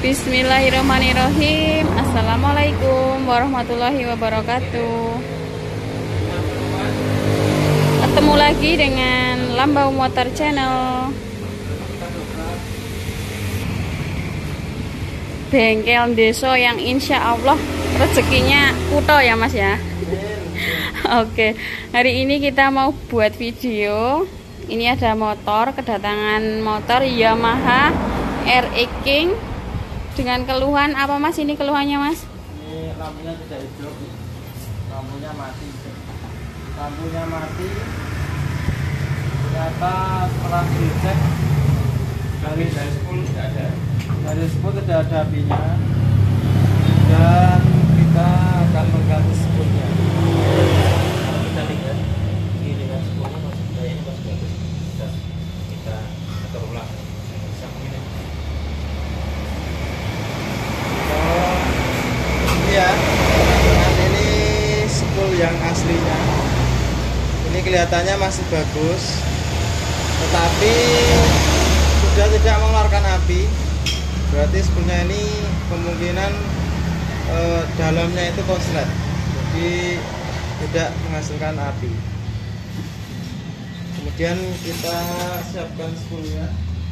Bismillahirrahmanirrahim. Assalamualaikum warahmatullahi wabarakatuh. Ketemu lagi dengan Lambau Motor Channel. Bengkel deso yang insya Allah rezekinya kuto ya mas ya. Oke, hari ini kita mau buat video. Ini ada motor, kedatangan motor Yamaha RX King. Dengan keluhan apa mas? Ini keluhannya mas? Ini lampunya tidak hidup, lampunya mati. Lampunya mati. Ternyata setelah dicek dari spool tidak ada. Dari spool tidak ada apinya. Dan kita akan mengganti spoolnya. Kalau kita lihat ini dengan spoolnya masih ini masih bagus. Kita atur ulang. Ya, ini spool yang aslinya. Ini kelihatannya masih bagus, tetapi sudah tidak mengeluarkan api. Berarti spoolnya ini kemungkinan dalamnya itu konslet, jadi tidak menghasilkan api. Kemudian kita siapkan spoolnya.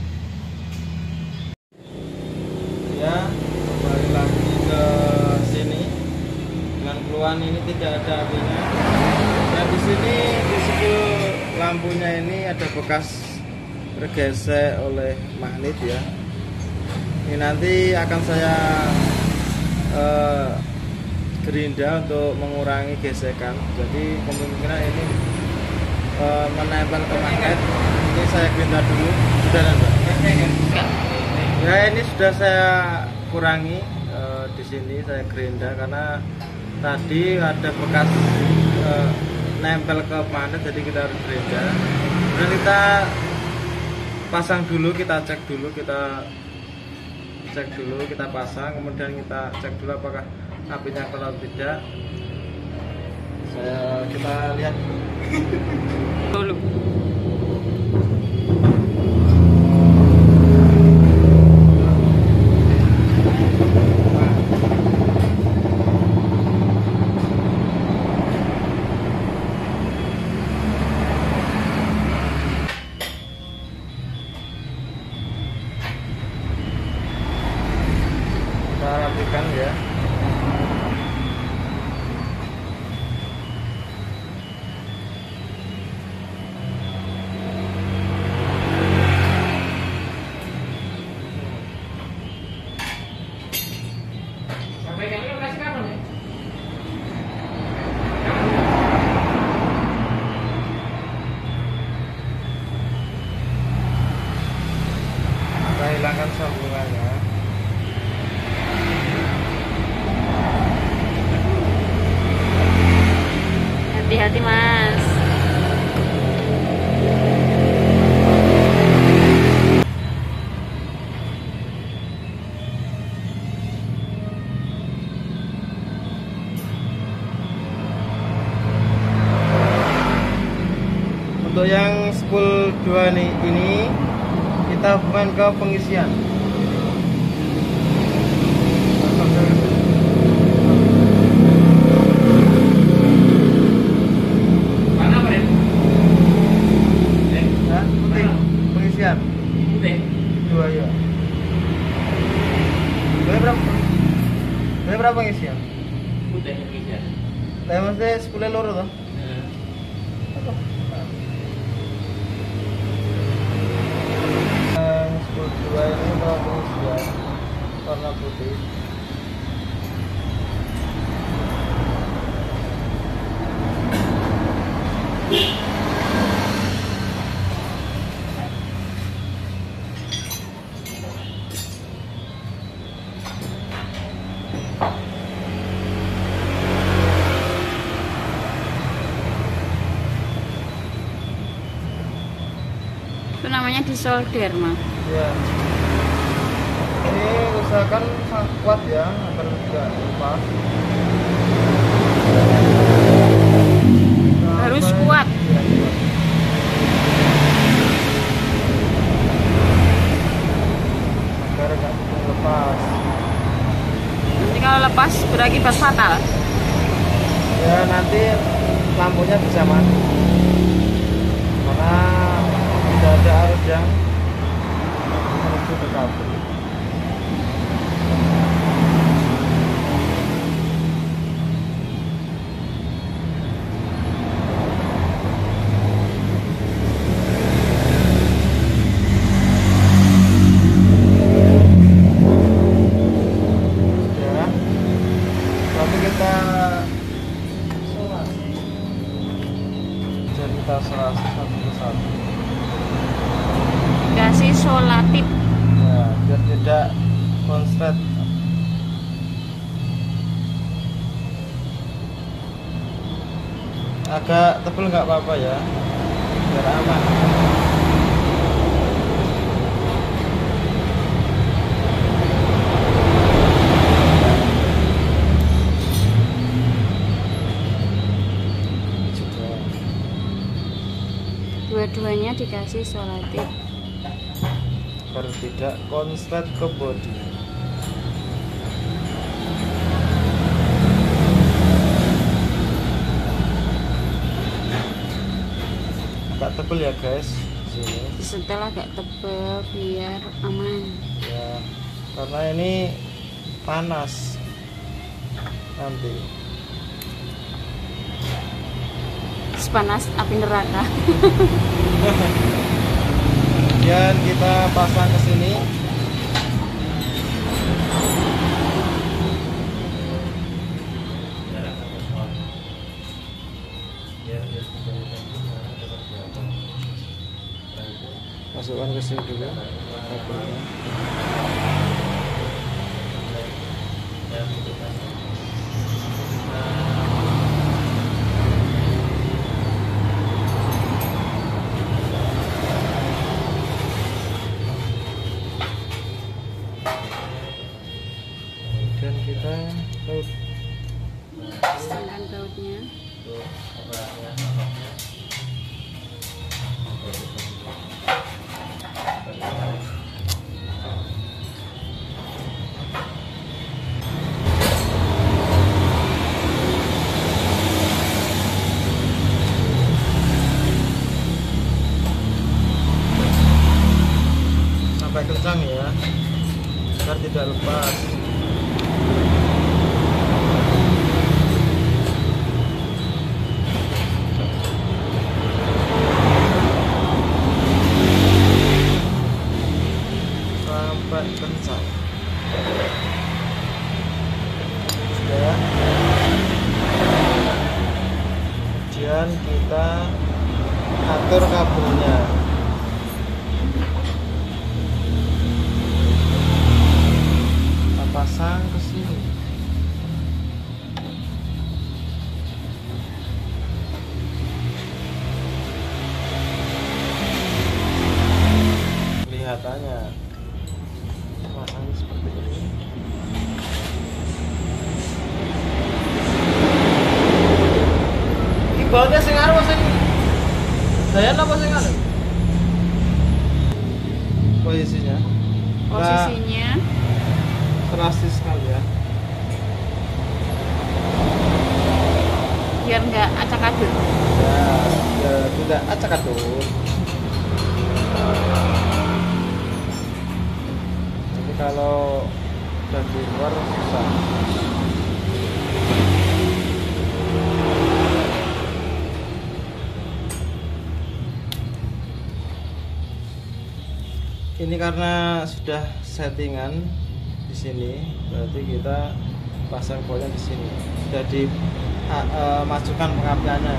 Ya, kembali lagi ke sini. Dengan keluhan ini tidak ada apinya. Dan di sini di spool lampunya ini ada bekas tergesek oleh magnet ya. Ini nanti akan saya gerinda untuk mengurangi gesekan. Jadi kemungkinan ini menempel ke magnet. Ini saya gerinda dulu. Sudah Mbak? Ya, ini sudah saya kurangi. Di sini saya gerinda karena tadi ada bekas nempel ke magnet, jadi kita harus gerinda. Dan kita pasang dulu, kita cek dulu, kita pasang, kemudian kita cek dulu apakah apinya kalau tidak. Kita lihat dulu. Rapikan ya. Kita hilangkan sambungannya. Hati-hati mas. Untuk yang spool 2 nih, ini kita hubungkan ke pengisian. Pengisian. Dua ya. Berapa pengisian? Putih pengisian. Lah mesti spoolnya loro toh? Spool 2 ini berapa pengisian? Warna putih. Itu namanya disolder mas. Ya. Ini usahakan sangat kuat ya agar tidak lepas. Harus kuat. Ya, kuat. Agar nggak lepas. berakibat fatal. Ya nanti lampunya bisa mati karena tidak ada arus yang menuju ke kabel. Kita selasa satu persatu Kasih solatif ya, biar tidak konslet. Agak tebel nggak apa-apa ya, biar aman. dua-duanya dikasih solatif Agar tidak konslet ke bodi. Agak tebel ya guys sini. Setelah agak tebal biar aman Ya, karena ini panas nanti. sepanas api neraka. Kemudian kita pasang ke sini. Masukkan ke sini dulu kabelnya. Dan kita baut. Pasangkan bautnya. Sampai kencang ya, agar tidak lepas. Sampai kencang. Sudah. Kemudian kita atur kabelnya. Kita pasang ke sini. Kelihatannya pasangnya seperti ini. Ini bautnya sing aru sing dayan apa sing anu? Posisinya. Posisinya Drastis sekali ya. biar nggak acak-adul. Ya, tidak acak-adul. Jadi kalau udah di luar susah. Ini karena sudah settingan di sini, berarti kita pasang bolnya di sini. Sudah dimasukkan pengapiannya.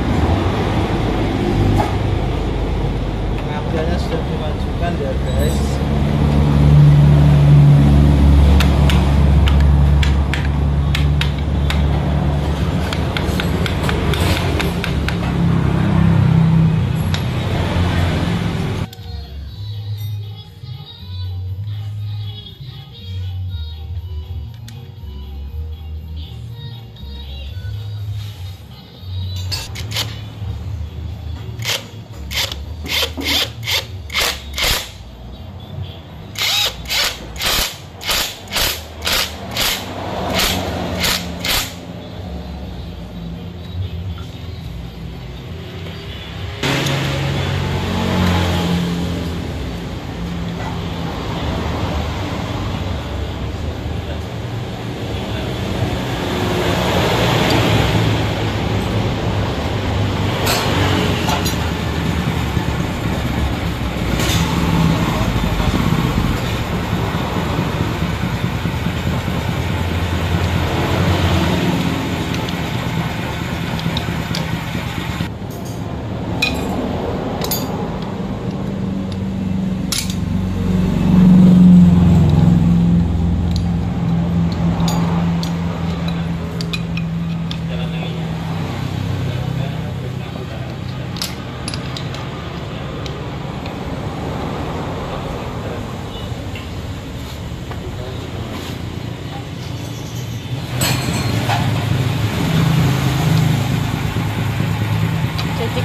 Pengapiannya sudah dimajukan ya guys.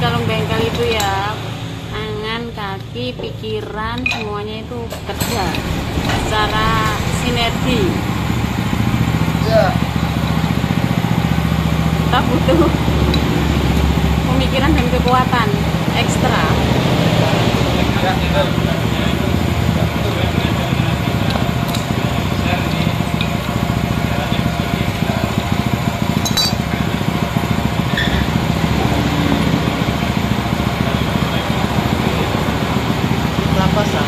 kalau bengkel itu ya tangan, kaki, pikiran semuanya itu kerja secara sinergi. Ya. Kita butuh pemikiran dan kekuatan ekstra. Ya, betul. Pasang.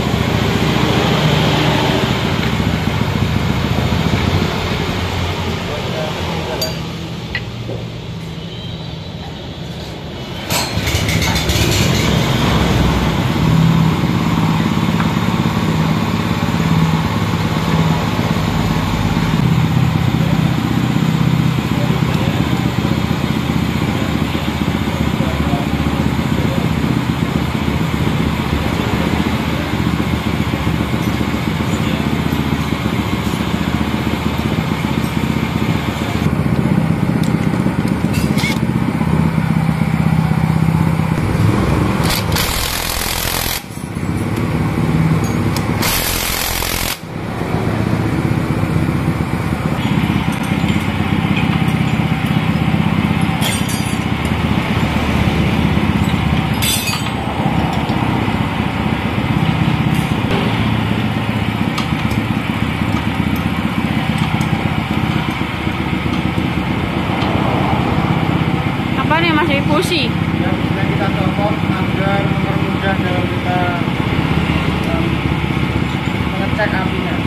Apa nih Mas Ibusi? Yang bisa kita copot agar mempermudah dalam kita mengecek apinya.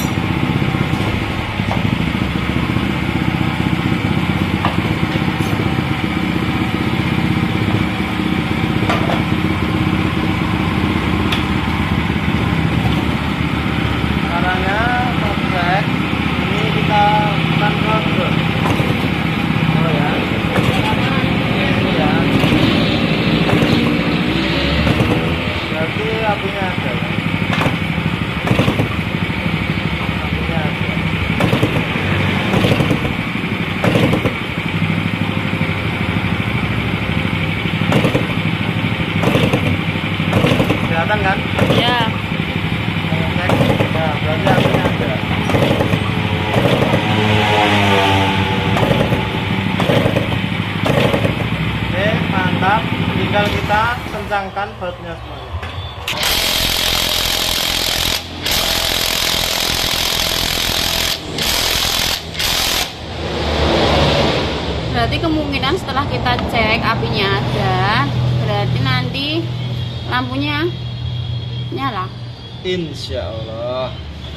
Caranya mengecek ini kita bukan ke apinya ada. Apinya ada. Kelihatan kan? Ya. Nah, berarti apinya ada. Oke, mantap. Tinggal kita kencangkan bautnya semuanya. Berarti kemungkinan setelah kita cek apinya ada, berarti nanti lampunya nyala. Insya Allah.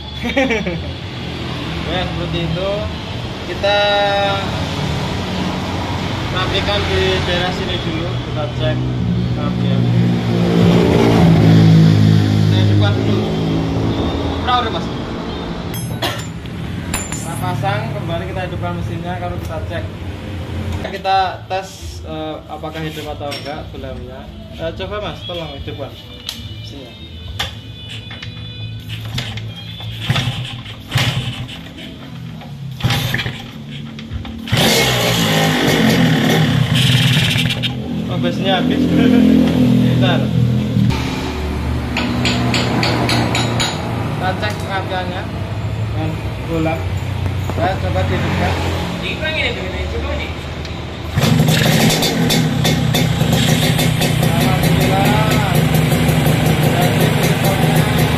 Ya seperti itu. Kita rapikan di daerah sini dulu. Kita cek apinya. Saya buat dulu. Udah mas. Kita pasang kembali, kita hidupkan mesinnya. Kalau kita cek, kita tes apakah hidup atau enggak bolamnya. Coba mas, tolong hidupkan mesinnya. Oh, biasanya habis. Bentar. Kita cek kacannya dengan bola. Saya coba dihidupkan. Alhamdulillah. Jadi teleponnya.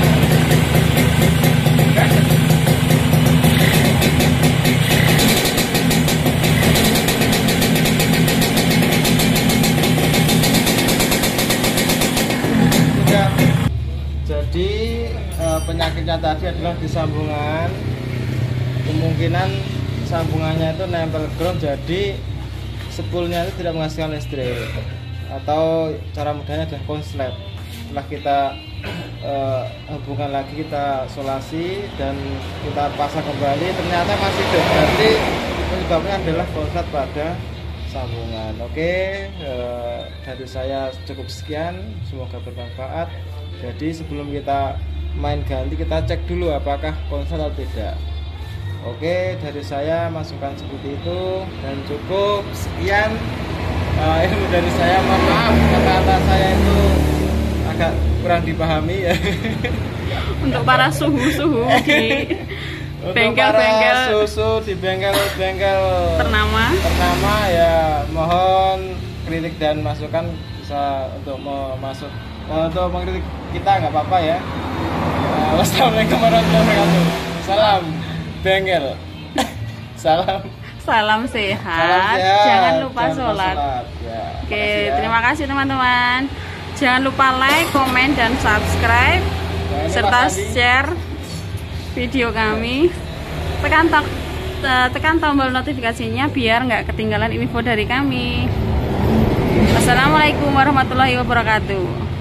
Sudah. Jadi penyakitnya tadi adalah di sambungan. Kemungkinan sambungannya itu nempel ground, jadi spoolnya itu tidak menghasilkan listrik, atau cara mudahnya adalah konslet. Setelah kita hubungkan lagi, kita isolasi dan kita pasang kembali, ternyata masih hidup. Berarti penyebabnya adalah konslet pada sambungan. Oke, dari saya cukup sekian, semoga bermanfaat. Jadi sebelum kita main ganti, kita cek dulu apakah konslet atau tidak. Oke, dari saya masukan seperti itu dan cukup sekian. ilmu dari saya, mohon maaf kata-kata saya itu agak kurang dipahami ya. Untuk para suhu-suhu di Untuk bengkel-bengkel para susu di bengkel-bengkel ternama ya mohon kritik dan masukan, bisa untuk untuk mengkritik kita nggak apa-apa ya. Wassalamualaikum warahmatullahi wabarakatuh. Salam bengkel. salam sehat, jangan lupa sholat. Ya, Oke, terima kasih teman-teman. Jangan lupa like, komen, dan subscribe serta share video kami. Tekan tombol notifikasinya biar nggak ketinggalan info dari kami. Wassalamualaikum warahmatullahi wabarakatuh.